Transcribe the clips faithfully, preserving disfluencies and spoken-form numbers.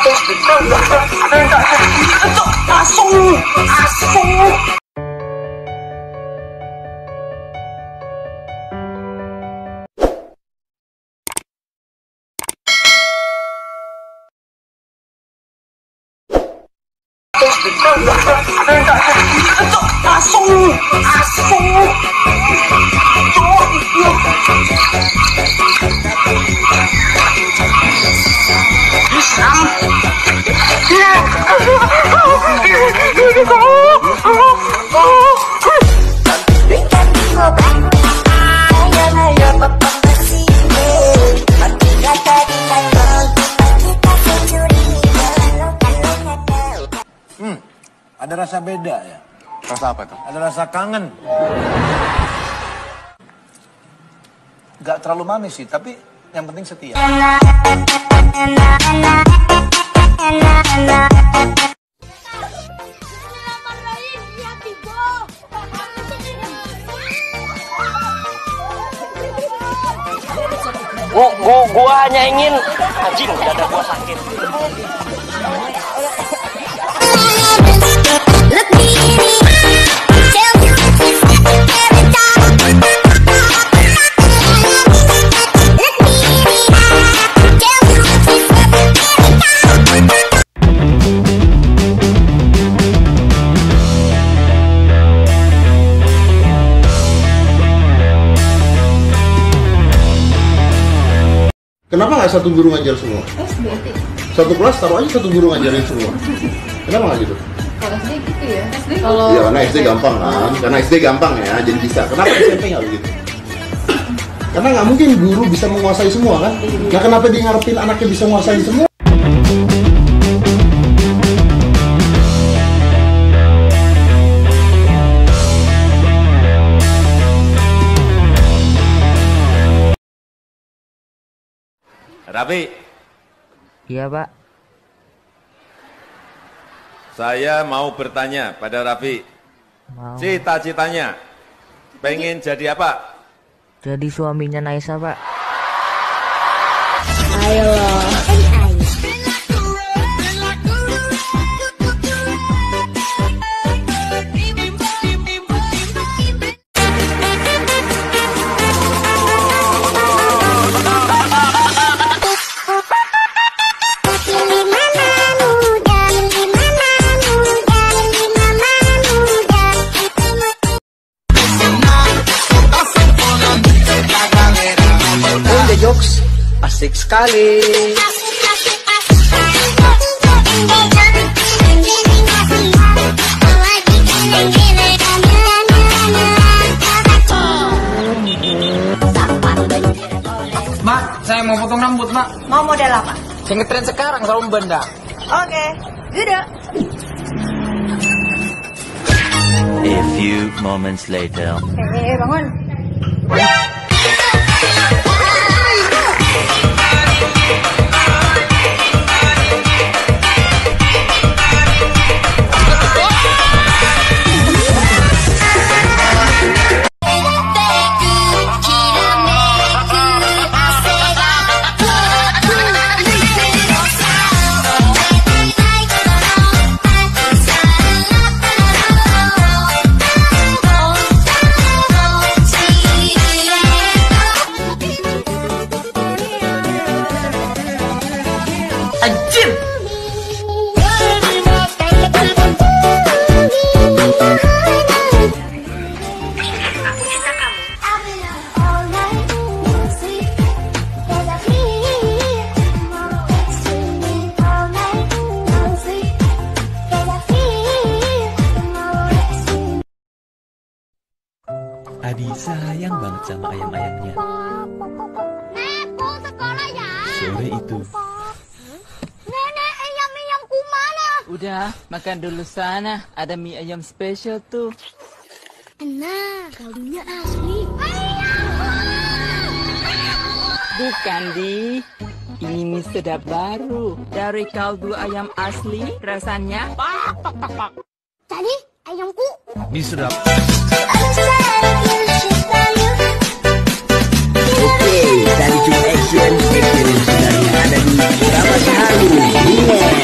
Hmm, ada rasa beda ya. Rasa apa tuh? Ada rasa kangen. Gak terlalu manis sih, tapi yang penting setia. Gua, gua, gua hanya ingin anjing dada gua sakit. Kenapa nggak satu guru ngajar semua? S D. Satu kelas taruh aja satu guru ngajarin semua. Kenapa nggak gitu? Kalau S D gitu ya. S D kalau Iya, karena S D gampang kan. Karena S D gampang ya, jadi bisa. Kenapa S M P nggak begitu? Karena nggak mungkin guru bisa menguasai semua kan. Nah, kenapa dia ngarepin anaknya bisa menguasai semua? Raffi. Iya, Pak. Saya mau bertanya pada Raffi. Mau. Cita-citanya pengen jadi apa? Jadi suaminya Naisa, Pak. ayo loh. Jokes asik sekali. Mak, saya mau potong rambut, Mak. Mau model apa? Yang ngetren sekarang kalau benda. Oke, yaudah. A few moments later. Eh, bangun. Anjir! Adi sayang banget sama ayam-ayamnya. Sore itu, Nenek, ayam-ayamku mana? Udah, makan dulu sana. Ada mie ayam spesial tuh. Nah, kaldunya asli. Bukan, Di. Ini mie sedap baru. Dari kaldu ayam asli, rasanya pak, pak, pak, pak. Tadi, ayamku. Mie sedap. Oke, dari Zoom Action, action yang sebenarnya ada di beberapa sehari.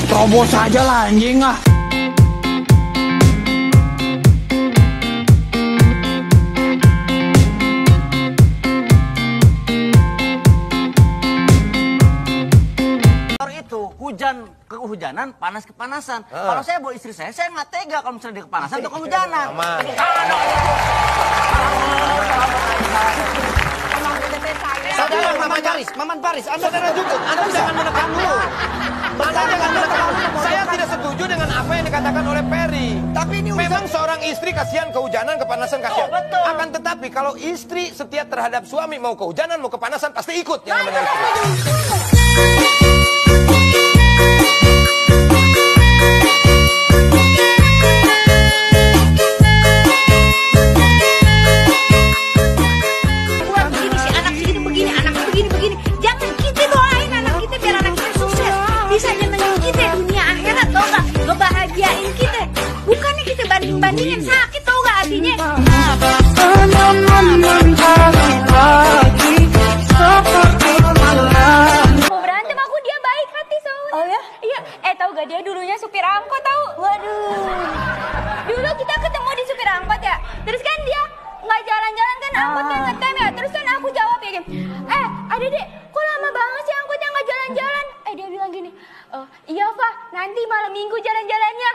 terobos aja lah anjing ah. Itu hujan kehujanan, panas kepanasan. Uh. Kalau saya bawa istri saya, saya nggak tega kalau misalnya dia kepanasan atau kehujanan. Aman. Saudara Maman Paris, Maman Paris, Anda jangan juga, Anda jangan menekan dulu. Anda jangan menekan. Saya tidak setuju dengan apa yang dikatakan oleh Perry. Tapi ini memang seorang istri kasihan kehujanan, kepanasan kasihan. Oh, betul. Akan tetapi kalau istri setia terhadap suami mau kehujanan, mau kepanasan pasti ikut yang namanya istri. Ngebahagiain kita, bukannya kita banding-bandingin, sakit tau gak hatinya. Mau berantem aku, dia baik hati soalnya. Oh ya? Iya, eh tau gak dia dulunya supir angkot tau. Waduh. Dulu kita ketemu di supir angkot ya, terus kan dia nggak jalan-jalan kan angkotnya ngetem ya, terus kan aku jawab ya gini, eh ada dek, kok lama banget sih angkotnya nggak jalan-jalan? Eh dia bilang gini, oh, iya Fah, nanti malam minggu jalan-jalannya.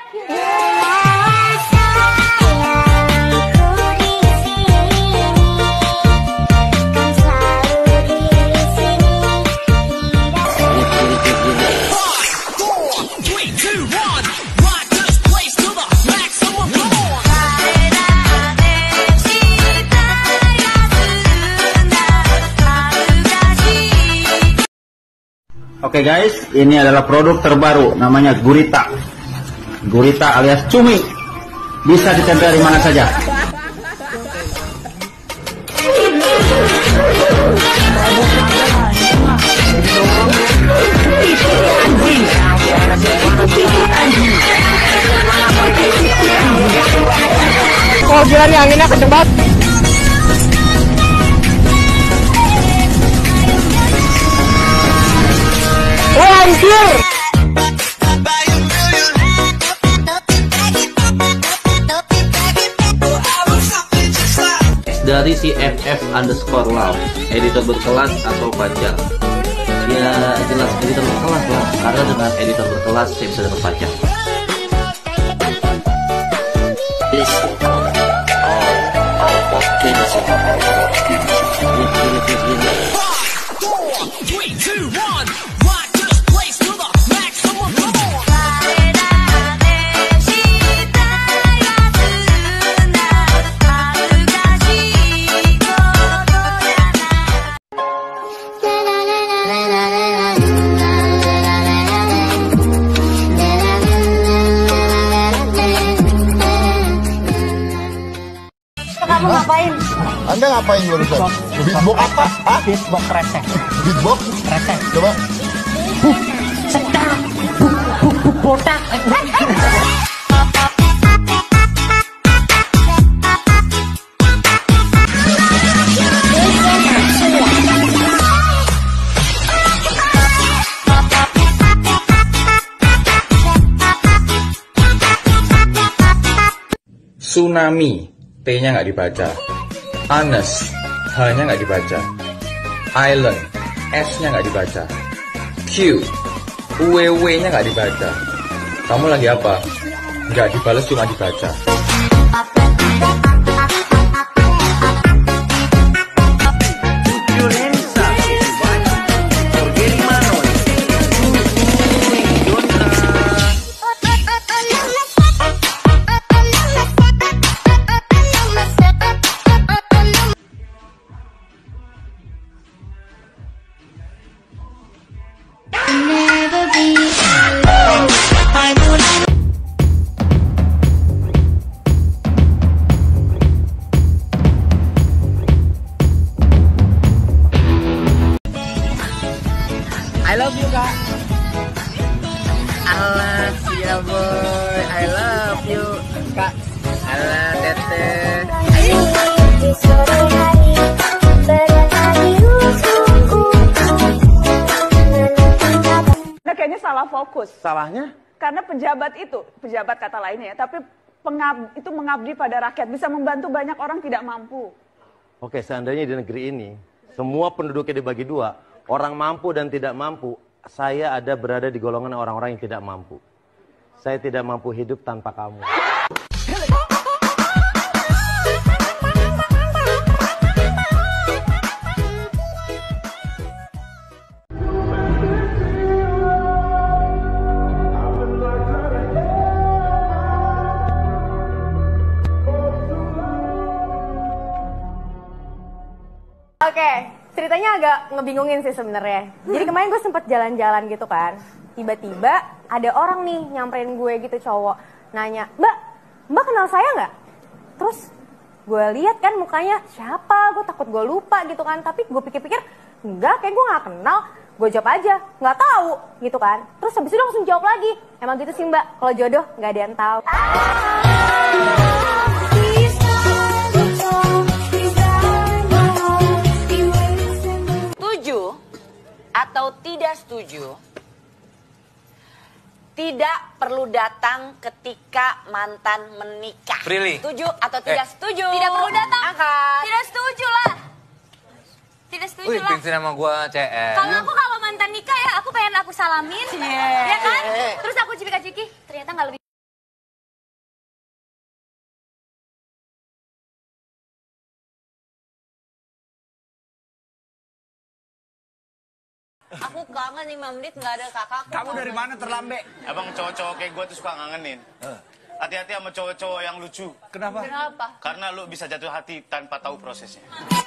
Oke guys, ini adalah produk terbaru namanya Gurita. Gurita alias cumi. Bisa ditempel di mana saja. Oh gila nih anginnya kenceng banget. Oh anjir. Dari si F F underscore love, editor berkelas atau pacar. Ya jelas editor berkelas lah, karena dengan editor berkelas saya bisa dapat pacar. Kamu ngapain? Anda ngapain barusan? Beatbox apa? Hah? Beatbox reseh. Beatbox? Reseh. Coba. Sedang. Botak. Tsunami, T-nya nggak dibaca. Honest, H-nya nggak dibaca. Island, S-nya nggak dibaca. Q, U W W-nya nggak dibaca. Kamu lagi apa? Nggak dibales, cuma dibaca. I love you kak. Allah ya boy, I love you kak. Allah teteh. Nah kayaknya salah fokus. Salahnya? Karena pejabat itu, pejabat kata lainnya ya, tapi pengab, itu mengabdi pada rakyat, bisa membantu banyak orang tidak mampu. Oke, seandainya di negeri ini, semua penduduknya dibagi dua, orang mampu dan tidak mampu, saya ada berada di golongan orang-orang yang tidak mampu. Saya tidak mampu hidup tanpa kamu. Oke, ceritanya agak ngebingungin sih sebenarnya. Jadi kemarin gue sempet jalan-jalan gitu kan. Tiba-tiba ada orang nih nyamperin gue gitu cowok. Nanya, Mbak, Mbak kenal saya nggak? Terus gue lihat kan mukanya siapa, gue takut gue lupa gitu kan. Tapi gue pikir-pikir, enggak, kayak gue nggak kenal. Gue jawab aja, nggak tahu gitu kan. Terus habis itu langsung jawab lagi. Emang gitu sih Mbak, kalau jodoh nggak ada yang tahu. Atau tidak setuju, tidak perlu datang ketika mantan menikah. Prilly. Setuju atau tidak Eh. setuju? Tidak perlu datang. Angkat. Tidak setuju lah. Tidak setuju Wih, lah. bensin sama gua C S. Kalau aku kalau mantan nikah ya aku pengen aku salamin, Yeah. ya kan? Terus aku cipika-ciki, ternyata nggak lebih. Aku kangen lima menit nggak ada kakakku. Kamu dari mana terlambe? Abang cowok-cowok kayak gue tuh suka ngangenin. Hati-hati sama cowok-cowok yang lucu. Kenapa? Kenapa? Karena lu bisa jatuh hati tanpa tahu prosesnya.